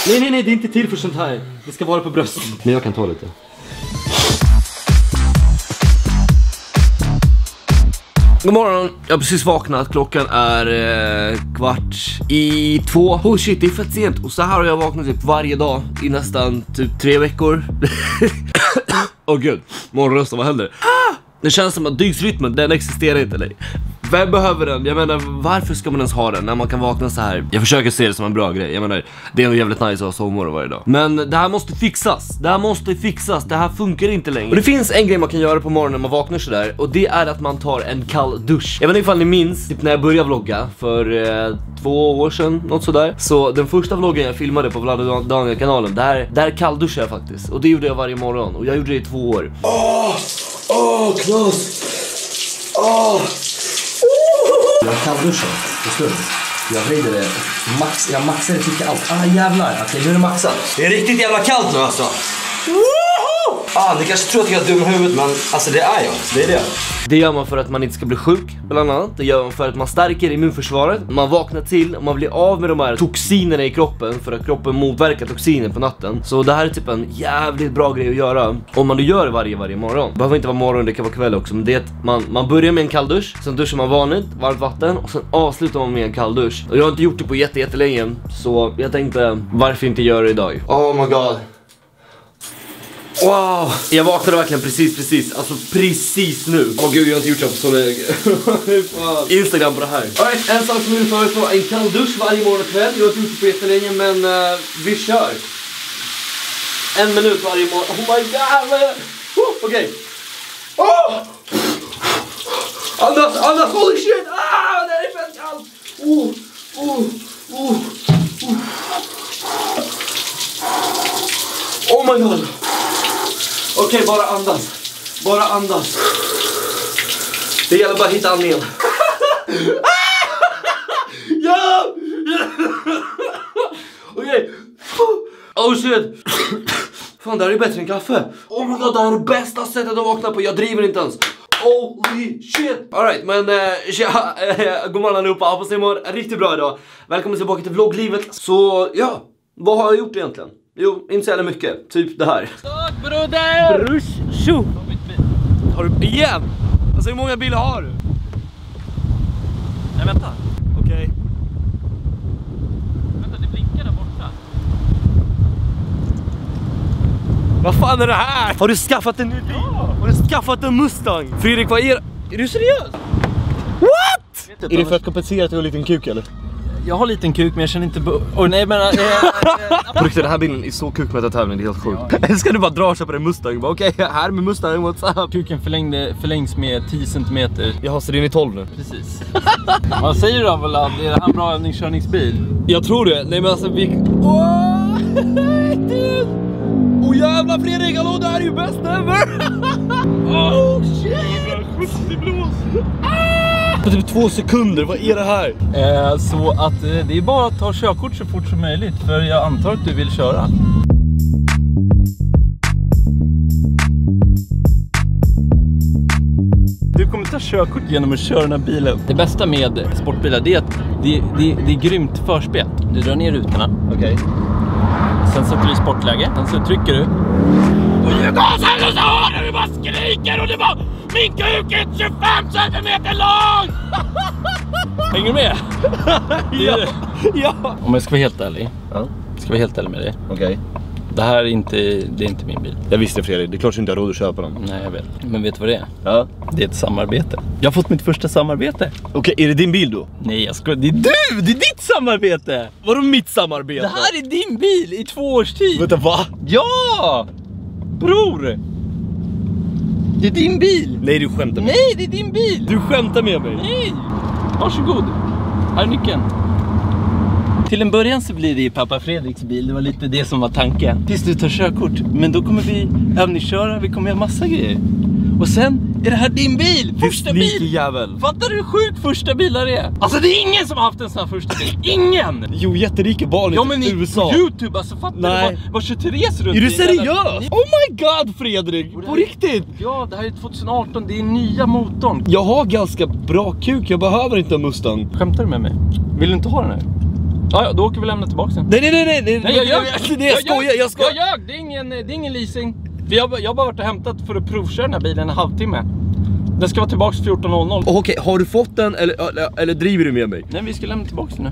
Nej, det är inte till för sånt här. Det ska vara på bröstet. Men jag kan ta lite. God morgon, jag har precis vaknat. Klockan är 1:15. Oh shit, det är fett sent. Och så här har jag vaknat typ varje dag i nästan typ 3 veckor. Åh gud, morgonrösten, vad händer? Det känns som att dygnsrytmen, den existerar inte längre. Vem behöver den? Jag menar, varför ska man ens ha den när man kan vakna så här? Jag försöker se det som en bra grej. Jag menar, det är nog jävligt nice att ha sovmorgon varje dag. Men det här måste fixas. Det här funkar inte längre. Och det finns en grej man kan göra på morgonen när man vaknar så där. Och det är att man tar en kall dusch. Jag vet inte ifall ni minns, typ när jag började vlogga för 2 år sedan, något sådär. Så den första vloggen jag filmade på Vlad Daniel-kanalen, där kallduschade jag faktiskt. Och det gjorde jag varje morgon. Och jag gjorde det i 2 år. Knas! Jag kallduschar på stund. Jag höjde det jag maxade till kallt. Jävlar, okej, nu är det maxat. Det är riktigt jävla kallt nu alltså. Ni kanske tror att jag är dum i huvudet, men alltså det är jag. Det är det. Det gör man för att man inte ska bli sjuk, bland annat. Det gör man för att man stärker immunförsvaret. Man vaknar till och man blir av med de här toxinerna i kroppen, för att kroppen motverkar toxiner på natten. Så det här är typ en jävligt bra grej att göra om man gör det varje morgon. Det behöver inte vara morgon, det kan vara kväll också. Men det är att man börjar med en kall dusch, sen duschar man vanligt, varmt vatten, och sen avslutar man med en kall dusch. Och jag har inte gjort det på jättelänge, så jag tänkte, varför inte göra det idag? Oh my god. Wow, jag vaknade verkligen precis, alltså precis nu. Gud, jag har inte gjort det på så länge. Instagram på det här. Alright, en sak som jag föreslår, en kall dusch varje morgon och kväll. Jag har inte gjort det på jättelänge, men vi kör. 1 minut varje morgon. Oh my god. Okej. Andas, holy shit. Det är fett kallt. Oh my god. Okej, bara andas. Det gäller bara att hitta andningen. Ja! Okej. Oh shit. Fan, det här är bättre än kaffe. Oh my god, det här är det bästa sättet att vakna på. Jag driver inte ens. Holy shit. Alright, men god morgon allihopa. Hoppas ni mår riktigt bra idag. Välkommen tillbaka till vlogglivet. Så ja, vad har jag gjort egentligen? Jo, inte så jävla mycket. Typ det här. Tack broder! Brush, tjo! Har du igen? Alltså hur många bilar har du? Nej, vänta. Okej. Vänta, det blinkar där borta. Vad fan är det här? Har du skaffat en ny bil? Ja. Har du skaffat en Mustang? Fredrik, vad är du seriös? What? Är det för att kompensera att du har en liten kuk eller? Jag har liten kuk, men jag känner inte... nej, men... På riktigt, den här bilen är så kukmätartävling, det är helt sjukt. Eller ska du bara dra och köpa en Mustang? Okej, här med Mustang, what's up? Kuken förlängs med 10 centimeter. Jaha, så det är i 12 nu? Precis. Vad säger du då, Vlad? Är det här en bra övningskörningsbil? Jag tror det. Nej, men alltså vi... jävla Fredrik, hallå, det här är ju bäst ever! Shit! 70 blås! På typ 2 sekunder, vad är det här? Så att det är bara att ta körkort så fort som möjligt, för jag antar att du vill köra. Du kommer ta körkort genom att köra den här bilen. Det bästa med sportbilar, det är att det är grymt förspel. Du drar ner rutorna. Okej. Sen sätter du i sportläge. Sen så trycker du. Och du gasar och så hör du bara skriker och du bara... Min kuk är 25 centimeter lång! Hänger du med? Ja. Om jag ska vara helt ärlig. Ja. Ska vara helt ärlig med dig. Okej. Det här är inte min bil. Jag visste Fredrik, det är klart att du inte har råd att köpa den. Nej, jag vet. Men vet du vad det är? Ja. Det är ett samarbete. Jag har fått mitt första samarbete. Okej, är det din bil då? Nej, jag ska... Det är du! Det är ditt samarbete! Vadå mitt samarbete? Det här är din bil i 2 års tid. Vänta, va? Ja! Bror! Det är din bil! Nej, du skämtar med mig. Nej, det är din bil! Du skämtar med mig. Nej! Varsågod. Här är nyckeln. Till en början så blir det ju pappa Fredriks bil. Det var lite det som var tanken. Tills du tar körkort. Men då kommer vi övningsköra. Vi kommer göra massa grejer. Och sen är det här din bil. Första bil. Jävel. Fattar du hur sjukt första bilar är? Alltså det är ingen som har haft en sån här första bil. Ingen! Jo, jätterika barn Ja, men i USA. på YouTube, alltså fattar du vad 23 runt? Är du i seriös? hela... Oh my god, Fredrik. På riktigt? Ja, det här är 2018. Det är nya motorn. Jag har ganska bra kuk. Jag behöver inte en Mustang. Skämtar du med mig? Vill du inte ha den här? Ja, då åker vi lämna tillbaka sen. Nej, jag skojar. Det är ingen leasing. Jag har bara varit och hämtat för att provköra den här bilen en halvtimme. Den ska vara tillbaka 14.00. Okej, har du fått den eller driver du med mig? Nej, vi ska lämna tillbaka den nu.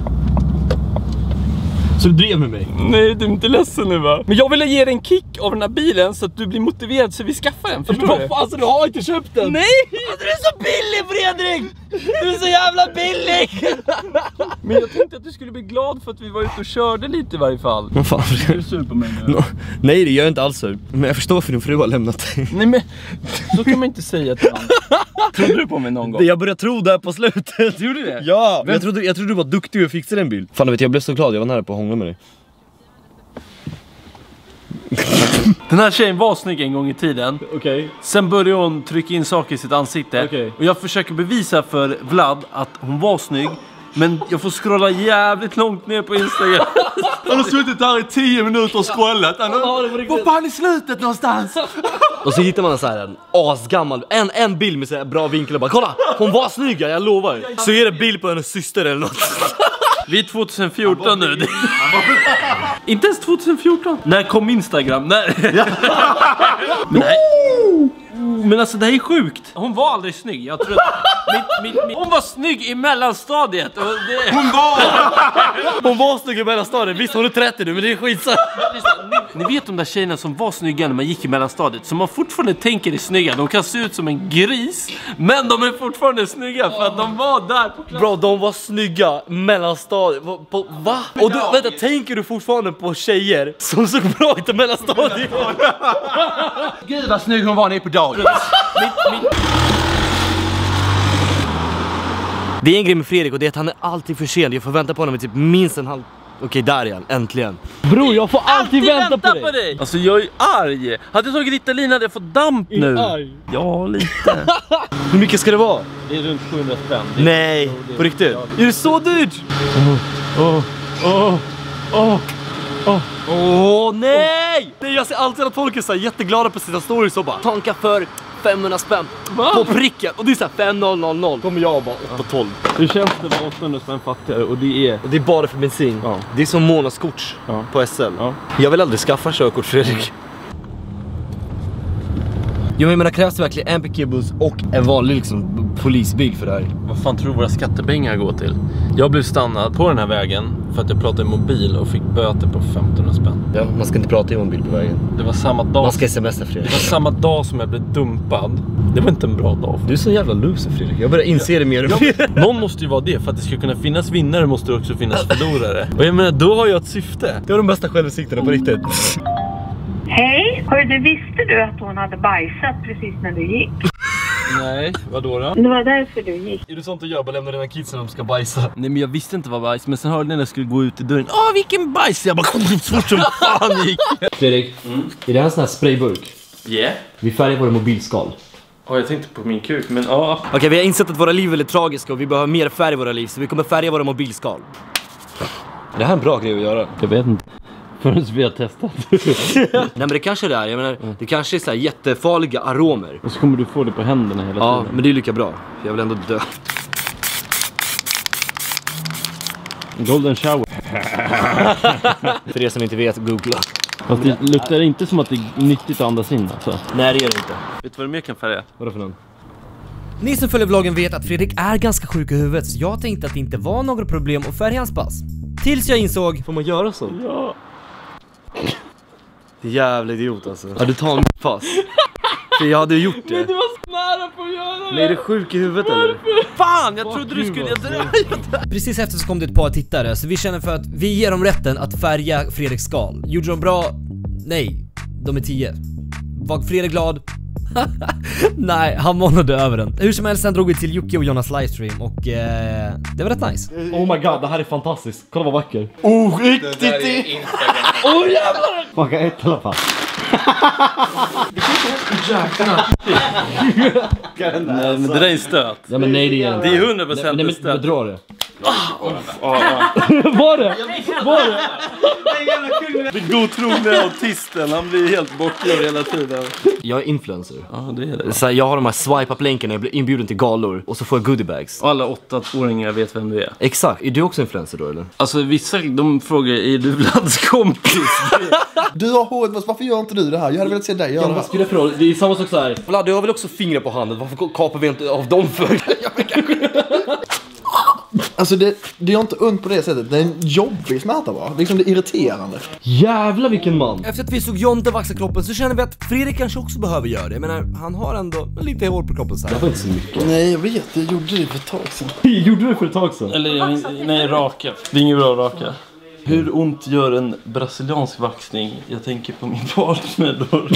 Så du drev med mig? Nej, du är inte ledsen nu, va? Men jag ville ge dig en kick av den här bilen så att du blir motiverad så vi skaffar den. Förstår du? Alltså, du har inte köpt den. Nej! Alltså, du är så billig, Fredrik! Du är så jävla billig! Men jag tänkte att du skulle bli glad för att vi var ute och körde lite i varje fall. Vad fan? Är du sur på mig nu? Nej, det gör jag inte alls. Men jag förstår för din fru har lämnat dig. Nej, men så kan man inte säga till honom. Trodde du på mig någon gång? Jag började tro där på slutet. Gjorde du det? Ja, jag trodde du var duktig och fixade en bil. Fan, jag blev så glad, jag var nära på att hångla med dig. Den här tjejen var snygg en gång i tiden. Okej. Sen började hon trycka in saker i sitt ansikte. Okej. Och jag försöker bevisa för Vlad att hon var snygg. Men jag får scrolla jävligt långt ner på Instagram. Han har suttit här i 10 minuter och scrollat. Var fan är slutet någonstans? Och så hittar man så här en asgammal, en bild med så här bra vinkel och bara kolla, hon var snygg, jag lovar. Så är det bild på hennes syster eller något. Vi är 2014 nu. Inte ens 2014. När kom Instagram? Nej. Men alltså det här är sjukt. Hon var aldrig snygg. Jag tror att hon var snygg i mellanstadiet. Och Hon var snygg i mellanstadiet. Visst, hon är 30 nu, men det är skitsamt. Ni vet de där tjejerna som var snygga när man gick i mellanstadiet, som man fortfarande tänker är snygga. De kan se ut som en gris, men de är fortfarande snygga för att de var där på klass. Bro, de var snygga mellanstadiet. Va? Och du, vänta, tänker du fortfarande på tjejer som såg bra ut i mellanstadiet? Gud vad snygg hon var nere på dagen. Det är en grej med Fredrik och det är att han är alltid för sen. Jag får vänta på honom i typ minst en halv... Okej, där igen, äntligen. Bro, jag får alltid vänta på dig. Alltså jag är arg. Hade jag tagit Ritalin hade jag fått damp nu. Arg? Ja, lite. Hur mycket ska det vara? Det är runt 700 spänn. Nej, på riktigt. Är det så dyrt? Åh, nej! Jag ser alltid att folk är så här jätteglada på sina stories och bara tanka för 500 spänn på pricken. Och det är så här 5000. Kommer jag bara upp på 12. Hur känns det att vara 800 spänn fattigare? Och det är bara för bensin. Ja. Det är som månadskort på SL. Ja. Jag vill aldrig skaffa körkort, Fredrik. Jag menar, krävs det verkligen en piketbuss och en vanlig liksom polisbil för det här? Vad fan tror du våra skattepengar går till? Jag blev stannad på den här vägen för att jag pratade i mobil och fick böter på 1500 spänn. Ja, man ska inte prata i mobil på vägen. Det var samma dag. Man ska smsa, Fredrik. Det var samma dag som jag blev dumpad. Det var inte en bra dag. Du är så jävla loser, Fredrik. Jag börjar inse det mer och mer. Någon måste ju vara det. För att det ska kunna finnas vinnare måste det också finnas förlorare. Och jag menar, då har jag ett syfte. Det var de bästa självsikterna på riktigt. Hej, hörru, visste du att hon hade bajsat precis när du gick? Nej, vadå då? Det var därför du gick. Är du sånt att göra? Bara lämna dina kids när de ska bajsa. Nej, men jag visste inte vad bajs. Men sen hörde när jag skulle gå ut i dörren. Vilken bajs! Jag bara kom så fort som fan gick. Fredrik, är det här en sån här sprayburk? Yeah. Vi färgar våra mobilskal. Ja, jag tänkte på min kuk, men ja. Okej, vi har insett att våra liv är väldigt tragiska och vi behöver mer färg i våra liv. Så vi kommer färga våra mobilskal. Det här är en bra grej att göra. Jag vet inte. Förrän vi har testat. Nej, men det kanske det är. Jag menar, det kanske är så här jättefarliga aromer. Och så kommer du få det på händerna hela tiden. Ja, men det är lika bra. För jag vill ändå dö. Golden shower. För er som inte vet, googla. Fast det luktar inte som att det är nyttigt att andas in alltså. Nej, det gör det inte. Vet du vad det mer kan färga? Vadå för någon? Ni som följer vloggen vet att Fredrik är ganska sjuk i huvudet, så jag tänkte att det inte var några problem att färga hans pass. Tills jag insåg... Får man göra så? Ja. Det är jävla idiot alltså. Ja, du tar mitt pass. För jag hade ju gjort det. Men du var så nära på att göra det. Men är du sjuk i huvudet eller? Fan, jag trodde du skulle... Precis efter så kom det ett par tittare, så vi känner för att vi ger dem rätten att färga Fredriks skal. Gjorde de bra? Nej, de är 10. Var Fredrik glad? Nej, han månade över den. Hur som helst, sen drog vi till Jocke och Jonas livestream och det var rätt nice. Oh my god, det här är fantastiskt. Kolla vad vacker. Riktigt det! Åh jävlar! Smaka ett i alla fall. Nej, men det där är stöt. Ja, men nej, det är Det är 100% nej, stöt. dra det. Var det? Den godtrogna autisten, han blir helt bortglömd hela tiden. Jag är influencer. Ja, det är det. Så jag har de här swipe-up-länkarna, jag blir inbjuden till galor och så får jag goodiebags. Och alla 8-åringar vet vem du är. Exakt, är du också influencer då eller? Alltså vissa, de frågar, är du Vlads kompis? Du har håret, varför gör inte du det här? Jag hade velat se dig göra det här. Spelar för roll? Det är samma sak så här. Vlad, du har väl också fingrar på handen? Varför kapar vi inte av dem för? Alltså det gör inte ont på det sättet. Det är en jobbig smärta bara. Liksom det är irriterande. Jävlar vilken man. Efter att vi såg Jonte vaxa kroppen så känner vi att Fredrik kanske också behöver göra det. Jag menar, han har ändå lite hår på kroppen så här. Det var inte så mycket. Nej, jag vet. Jag gjorde det för ett tag sedan. Gjorde du det för ett tag sedan? Eller, nej, raka. Det är inget bra raka. Hur ont gör en brasiliansk vaxning? Jag tänker på min partner då.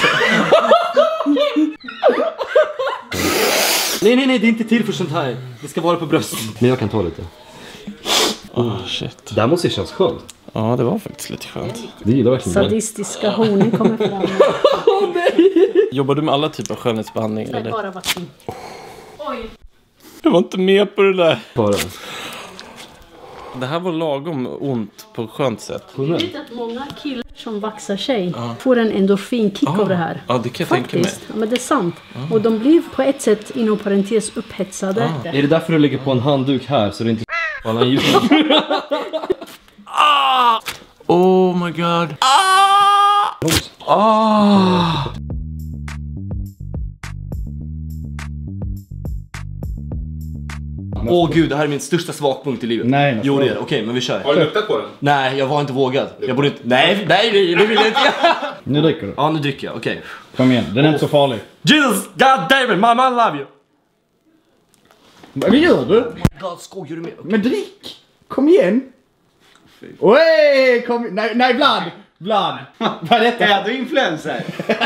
Nej, det är inte till för sånt här. Det ska vara på bröstet. Men jag kan ta lite. Shit. Det här måste ju kännas skönt. Ja, det var faktiskt lite skönt. Det gillar verkligen. Sadistiska honen kommer fram. Jobbar du med alla typer av skönhetsbehandling? Nej, eller? bara vaxning. Jag var inte med på det där. Bara. Det här var lagom ont på ett skönt sätt. Jag vet att många killar som vaxar sig får en endorfinkick av det här. Ja, det kan jag tänka mig. Faktiskt, ja, men det är sant. Och de blir på ett sätt inom parentes upphetsade. Är det därför du lägger på en handduk här så det inte alla ljud? Oh my god. Åh gud, det här är min största svagpunkt i livet. Nej, jo det är det. Okej, men vi kör. Har du luktat på den? Nej, jag var inte vågad. Jag borde inte. Nej, det vill jag inte. Nu dricker du. Ja, nu dricker jag. Okej. Kom igen, den är inte så farlig. Jesus, God damn it, mama I love you. Vad gör du? God, skojar du med? Men drick! Kom igen! Oj, kom. Nej, Vlad! Vad är detta? Är du influencer?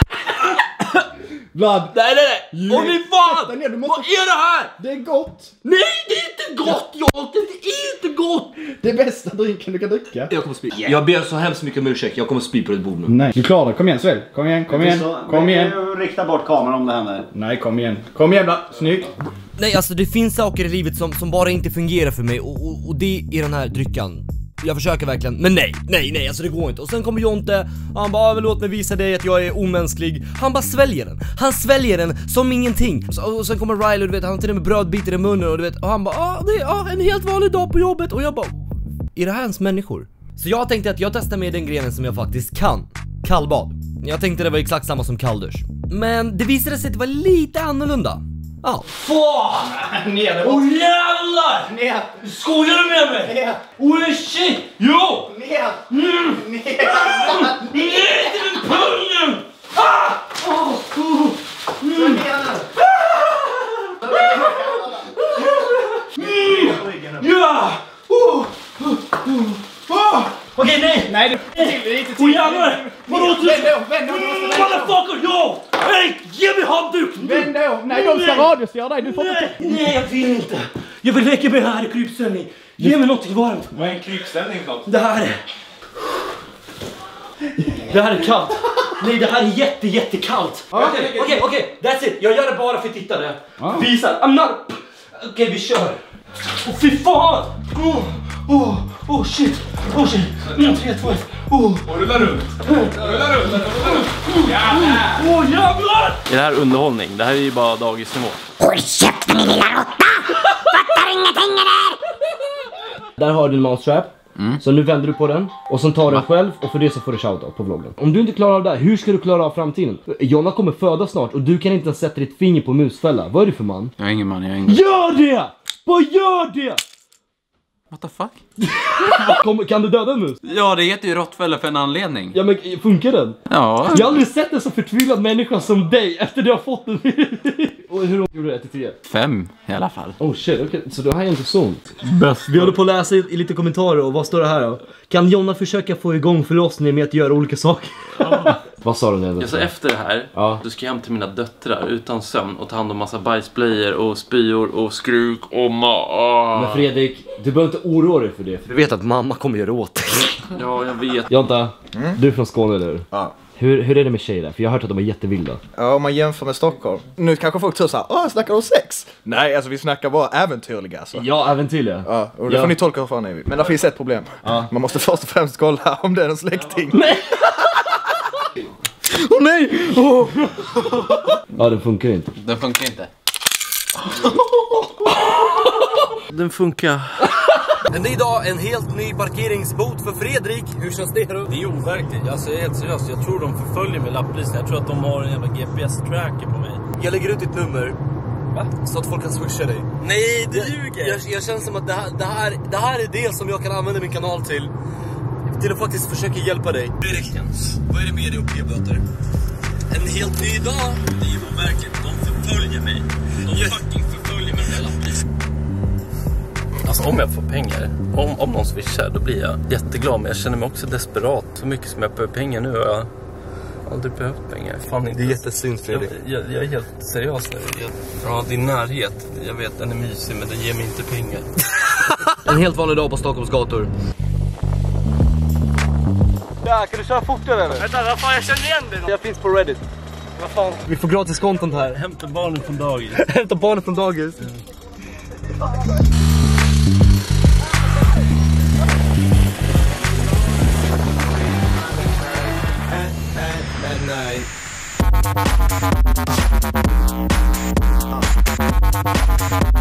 Vlad! Nej. Åh min fan! Sätta ner, du måste- Vad är det här? Det är gott! Nej, det är inte gott, Jolt. Det är inte gott. Det är bästa drinken du kan dricka. Jag kommer spy. Jag ber så hemskt mycket om ursäkt. Jag kommer spy på ett bord nu. Nej, du klarar det. Kom igen, Svel. Kom igen. Rikta bort kameran om det händer. Nej, kom igen. Kom igen, Vlad. Snyggt. Nej, alltså det finns saker i livet som bara inte fungerar för mig och det är den här dryckan. Jag försöker verkligen, men nej, alltså det går inte. Och sen kommer Jonte, han bara, låt mig visa dig att jag är omänsklig. Han bara sväljer den. Han sväljer den som ingenting. Och sen kommer Riley, du vet, han till och med brödbitar i munnen och du vet, och han bara, det är en helt vanlig dag på jobbet. Och jag bara, är det här ens människor? Så jag tänkte att jag testar med den grenen som jag faktiskt kan. Kallbad. Jag tänkte det var exakt samma som kalldusch. Men det visade sig att det var lite annorlunda. Ja. Fan! Ner. Åh jävlar! Ner. Skojar du med mig? Ner. Oh shit! Jo! Ner. Nej till min pungen! Ja! Okej, nej! Nej, det är inte Åh jävlar! Vadå? Vänd då. Motherfucker, yo! Hej! Ge mig handduken! Vänd då. Nej, de ska radiostyra dig. Du får inte... Nej, jag vill inte. Jag vill leka med det här i krypställning. Ge mig något varmt. Vad är en krypställning för något? Det här är kallt. Nej, det här är jättekallt. Okej, that's it. Jag gör det bara för tittare. Visar. I'm not... Okej, vi kör. Åh, fy fan! Oh shit. 3, 2, 1. Och rulla runt. Åh jävlar! Är det här underhållning? Det här är ju bara dagisnivå. Håll käften min lilla råtta! Fattar ingenting eller? Där har du en mousetrap. Så nu vänder du på den och sen tar du den själv och för det så får du shoutout på vloggen. Om du inte klarar av det här, hur ska du klara av framtiden? Jonna kommer föda snart och du kan inte ens sätta ditt finger på musfälla. Vad är du för man? Jag är ingen man, Gör det! Bara gör det! What the fuck? Kan du döda en mus? Ja, det heter ju Rottweiler för en anledning. Ja, men funkar den? Ja. Jag har aldrig sett en så förtvivlad människa som dig efter du har fått den. Och hur gjorde du 1-3? 5 i alla fall. Oh shit, okej. Så det här är inte sånt. Vi håller på att läsa i lite kommentarer och vad står det här då? Kan Jonna försöka få igång förlossningen med att göra olika saker? Vad sa du nu? Jag sa efter det här, du ska hem till mina döttrar utan sömn och ta hand om massa bajsblöjor och spyor och skruk och Men Fredrik, du behöver inte oroa dig för det. För du vet att mamma kommer göra åt dig. Ja, jag vet. Jonta, du är från Skåne eller hur? Ja. Hur är det med tjejer där? För jag har hört att de är jättevilda. Ja, om man jämför med Stockholm. Nu kanske folk tror såhär, snackar de sex? Nej, alltså vi snackar bara äventyrliga alltså. Ja, äventyrliga. Ja, och det får ni tolka hur fan ni vill. Men det finns ett problem. Man måste först och främst kolla om det är en släkting. Nej! Åh nej! Ja, den funkar inte. Den funkar inte. Den funkar. En ny dag, en helt ny parkeringsbot för Fredrik. Hur känns det? Det är overkligt, alltså jag är helt seriös. Jag tror de förföljer med lapplisen. Jag tror att de har en jävla GPS-tracker på mig. Jag lägger ut ditt nummer. Va? Så att folk kan swisha dig. Nej, du ljuger! Jag känner som att det här är det som jag kan använda min kanal till att faktiskt försöka hjälpa dig. Jens, vad är det med dig och p-böter? En helt ny dag. Det är ju overkligt, de förföljer mig. De fucking förföljer mig med lapplisen. Alltså om jag får pengar, om någon swishar, då blir jag jätteglad. Men jag känner mig också desperat. Så mycket som jag behöver pengar nu har jag aldrig behövt pengar. Fan, inte. Det är jättesynd, Fredrik. Jag är helt seriös nu. Ja, din närhet, jag vet den är mysig, men den ger mig inte pengar. En helt vanlig dag på Stockholms gator. Ja, kan du köra fortare eller? Vänta, vad fan, jag känner igen dig. Jag finns på Reddit. Vad fan? Vi får gratis content här. Hämta barnen från dagis. Hämta barnen från dagis. Nej.